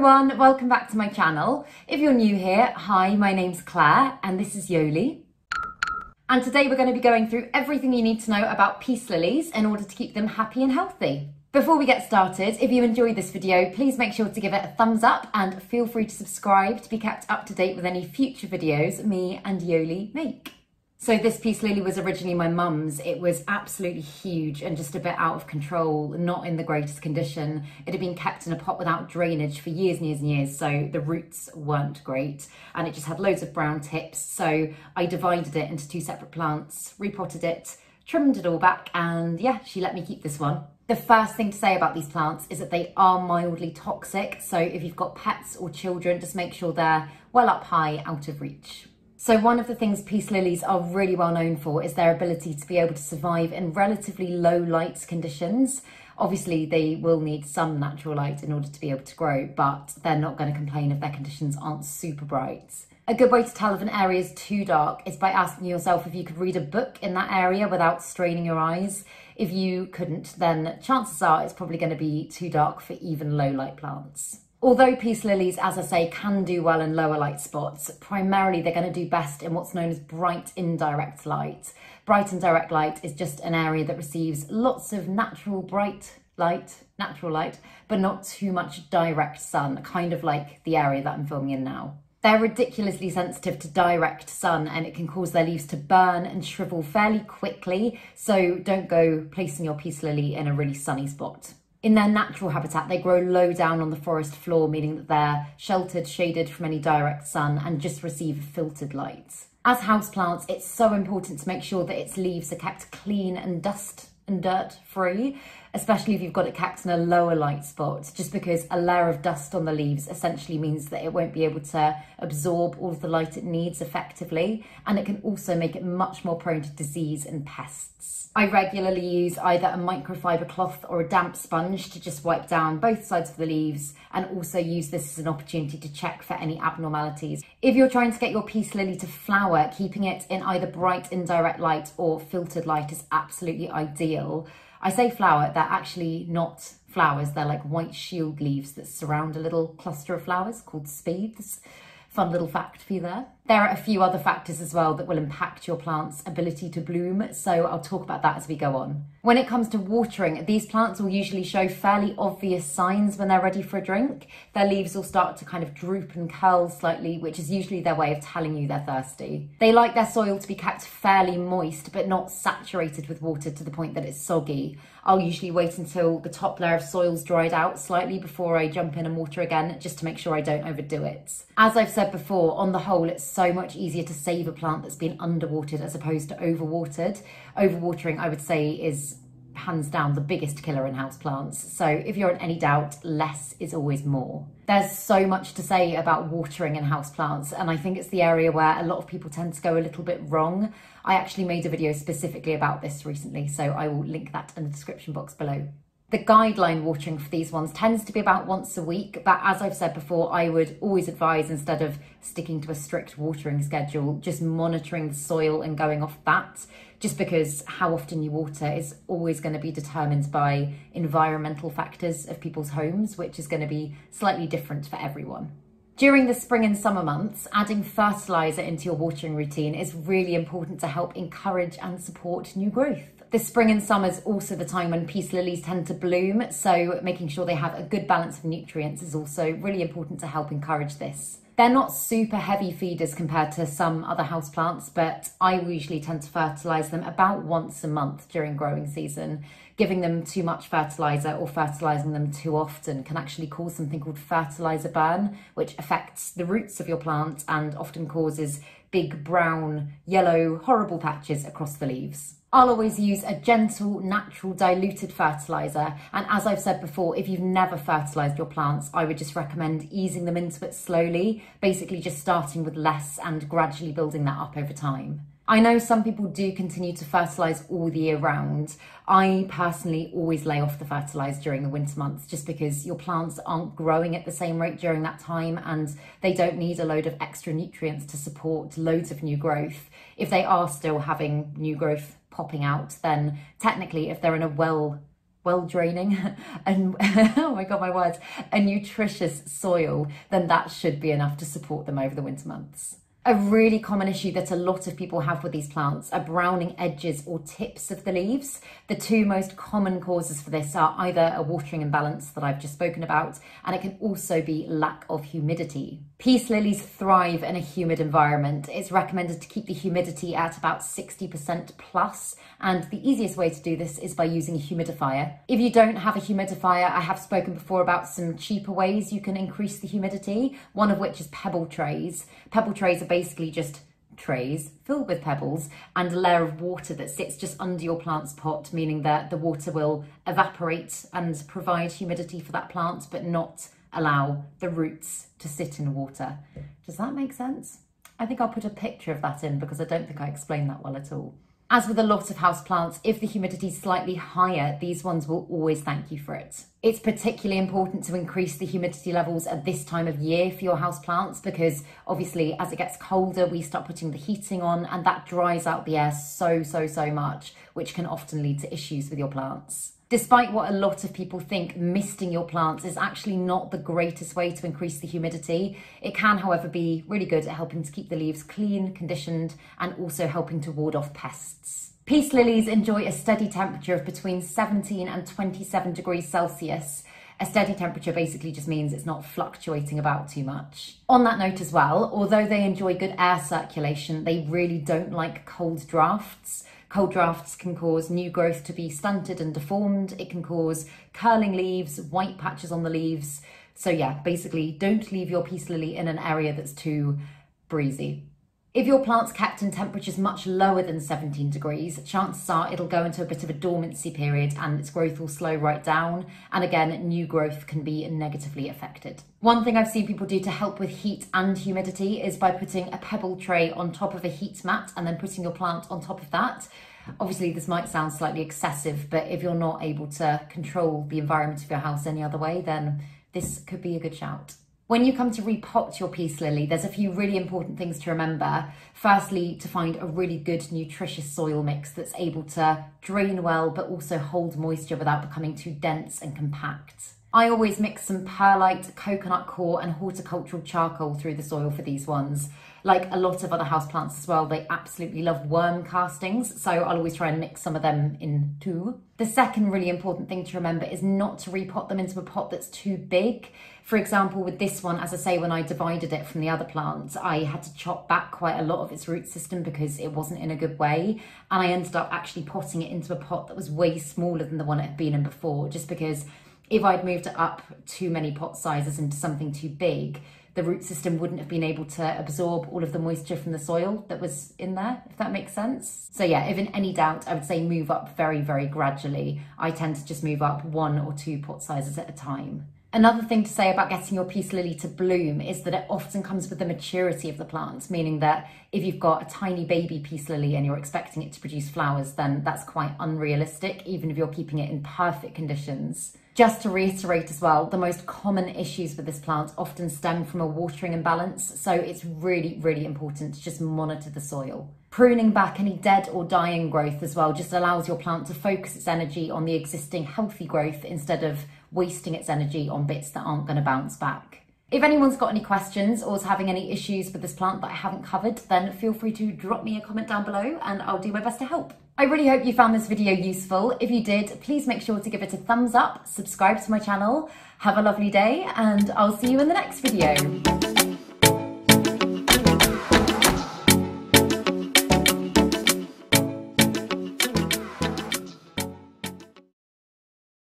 everyone, welcome back to my channel. If you're new here, hi, my name's Claire and this is Yoli. And today we're going to be going through everything you need to know about peace lilies in order to keep them happy and healthy. Before we get started, if you enjoyed this video, please make sure to give it a thumbs up and feel free to subscribe to be kept up to date with any future videos me and Yoli make. So this peace lily was originally my mum's. It was absolutely huge and just a bit out of control, not in the greatest condition. It had been kept in a pot without drainage for years and years and years, so the roots weren't great and it just had loads of brown tips. So I divided it into two separate plants, repotted it, trimmed it all back, and yeah, she let me keep this one. The first thing to say about these plants is that they are mildly toxic, so if you've got pets or children, just make sure they're well up high, out of reach. So one of the things peace lilies are really well known for is their ability to be able to survive in relatively low light conditions. Obviously, they will need some natural light in order to be able to grow, but they're not going to complain if their conditions aren't super bright. A good way to tell if an area is too dark is by asking yourself if you could read a book in that area without straining your eyes. If you couldn't, then chances are it's probably going to be too dark for even low light plants. Although peace lilies, as I say, can do well in lower light spots, primarily they're going to do best in what's known as bright indirect light. Bright indirect light is just an area that receives lots of natural bright light, but not too much direct sun, kind of like the area that I'm filming in now. They're ridiculously sensitive to direct sun and it can cause their leaves to burn and shrivel fairly quickly, so don't go placing your peace lily in a really sunny spot. In their natural habitat, they grow low down on the forest floor, meaning that they're sheltered, shaded from any direct sun and just receive filtered light. As houseplants, it's so important to make sure that its leaves are kept clean and dust and dirt free, especially if you've got it kept in a lower light spot, just because a layer of dust on the leaves essentially means that it won't be able to absorb all of the light it needs effectively, and it can also make it much more prone to disease and pests. I regularly use either a microfiber cloth or a damp sponge to just wipe down both sides of the leaves, and also use this as an opportunity to check for any abnormalities. If you're trying to get your peace lily to flower, keeping it in either bright indirect light or filtered light is absolutely ideal. I say flower, they're actually not flowers, they're like white shield leaves that surround a little cluster of flowers called spathes. Fun little fact for you there. There are a few other factors as well that will impact your plant's ability to bloom, so I'll talk about that as we go on. When it comes to watering, these plants will usually show fairly obvious signs when they're ready for a drink. Their leaves will start to kind of droop and curl slightly, which is usually their way of telling you they're thirsty. They like their soil to be kept fairly moist, but not saturated with water to the point that it's soggy. I'll usually wait until the top layer of soil's dried out slightly before I jump in and water again, just to make sure I don't overdo it. As I've said before, on the whole, it's so much easier to save a plant that's been underwatered as opposed to overwatered. Overwatering, I would say, is hands down the biggest killer in houseplants. So if you're in any doubt, less is always more. There's so much to say about watering in houseplants, and I think it's the area where a lot of people tend to go a little bit wrong. I actually made a video specifically about this recently, so I will link that in the description box below. The guideline watering for these ones tends to be about once a week, but as I've said before, I would always advise, instead of sticking to a strict watering schedule, just monitoring the soil and going off that, just because how often you water is always going to be determined by environmental factors of people's homes, which is going to be slightly different for everyone. During the spring and summer months, adding fertiliser into your watering routine is really important to help encourage and support new growth. The spring and summer is also the time when peace lilies tend to bloom, so making sure they have a good balance of nutrients is also really important to help encourage this. They're not super heavy feeders compared to some other houseplants, but I usually tend to fertilise them about once a month during growing season. Giving them too much fertiliser or fertilising them too often can actually cause something called fertiliser burn, which affects the roots of your plant and often causes big brown, yellow, horrible patches across the leaves. I'll always use a gentle, natural, diluted fertiliser, and as I've said before, if you've never fertilised your plants, I would just recommend easing them into it slowly, basically just starting with less and gradually building that up over time. I know some people do continue to fertilise all the year round. I personally always lay off the fertiliser during the winter months, just because your plants aren't growing at the same rate during that time and they don't need a load of extra nutrients to support loads of new growth. If they are still having new growth popping out, then technically if they're in a well well draining and oh my god, my words, a nutritious soil, then that should be enough to support them over the winter months. A really common issue that a lot of people have with these plants are browning edges or tips of the leaves. The two most common causes for this are either a watering imbalance that I've just spoken about, and it can also be lack of humidity. Peace lilies thrive in a humid environment. It's recommended to keep the humidity at about 60% plus, and the easiest way to do this is by using a humidifier. If you don't have a humidifier, I have spoken before about some cheaper ways you can increase the humidity, one of which is pebble trays. Pebble trays are basically just trays filled with pebbles and a layer of water that sits just under your plant's pot, meaning that the water will evaporate and provide humidity for that plant, but not allow the roots to sit in water. Does that make sense? I think I'll put a picture of that in because I don't think I explained that well at all. As with a lot of houseplants, if the humidity is slightly higher, these ones will always thank you for it. It's particularly important to increase the humidity levels at this time of year for your houseplants because obviously as it gets colder, we start putting the heating on and that dries out the air so much, which can often lead to issues with your plants. Despite what a lot of people think, misting your plants is actually not the greatest way to increase the humidity. It can, however, be really good at helping to keep the leaves clean, conditioned, and also helping to ward off pests. Peace lilies enjoy a steady temperature of between 17 and 27 degrees Celsius. A steady temperature basically just means it's not fluctuating about too much. On that note as well, although they enjoy good air circulation, they really don't like cold drafts. Cold drafts can cause new growth to be stunted and deformed. It can cause curling leaves, white patches on the leaves. So yeah, basically don't leave your peace lily in an area that's too breezy. If your plant's kept in temperatures much lower than 17 degrees, chances are it'll go into a bit of a dormancy period and its growth will slow right down. And again, new growth can be negatively affected. One thing I've seen people do to help with heat and humidity is by putting a pebble tray on top of a heat mat and then putting your plant on top of that. Obviously, this might sound slightly excessive, but if you're not able to control the environment of your house any other way, then this could be a good shout. When you come to repot your peace lily, there's a few really important things to remember. Firstly, to find a really good nutritious soil mix that's able to drain well, but also hold moisture without becoming too dense and compact. I always mix some perlite, coconut coir and horticultural charcoal through the soil for these ones. Like a lot of other houseplants as well, they absolutely love worm castings, so I'll always try and mix some of them in too. The second really important thing to remember is not to repot them into a pot that's too big. For example, with this one, as I say, when I divided it from the other plants, I had to chop back quite a lot of its root system because it wasn't in a good way. And I ended up actually potting it into a pot that was way smaller than the one it had been in before, just because if I'd moved it up too many pot sizes into something too big, the root system wouldn't have been able to absorb all of the moisture from the soil that was in there, if that makes sense. So yeah, if in any doubt, I would say move up very gradually. I tend to just move up 1 or 2 pot sizes at a time. Another thing to say about getting your peace lily to bloom is that it often comes with the maturity of the plant, meaning that if you've got a tiny baby peace lily and you're expecting it to produce flowers, then that's quite unrealistic, even if you're keeping it in perfect conditions. Just to reiterate as well, the most common issues with this plant often stem from a watering imbalance, so it's really important to just monitor the soil. Pruning back any dead or dying growth as well just allows your plant to focus its energy on the existing healthy growth instead of wasting its energy on bits that aren't going to bounce back. If anyone's got any questions or is having any issues with this plant that I haven't covered, then feel free to drop me a comment down below and I'll do my best to help. I really hope you found this video useful. If you did, please make sure to give it a thumbs up, subscribe to my channel, have a lovely day, and I'll see you in the next video.